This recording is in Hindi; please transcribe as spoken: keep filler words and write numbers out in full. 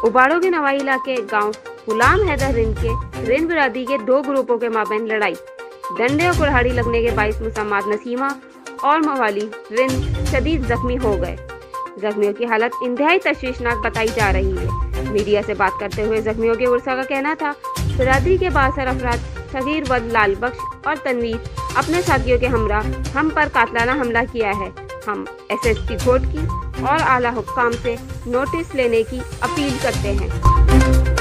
उबाड़ो के नवाई इलाके गांव गुलाम हैदर रिंद के रिंद बिरादरी के दो ग्रुपों के माबैन लड़ाई, डंडे और कुल्हाड़ी लगने के बाईस मुसम्मात नसीमा और मवाली रिंद शदीद जख्मी हो गए। जख्मियों की हालत इंतहाई तशवीशनाक बताई जा रही है। मीडिया से बात करते हुए जख्मियों के उर्सा का कहना था, बिरादरी के बासर अफराद सगीर वद लाल बख्श और तनवीर अपने साथियों के हमरा हम पर कातलाना हमला किया है। हम एस एस पी घोट की और आला हुक्काम से नोटिस लेने की अपील करते हैं।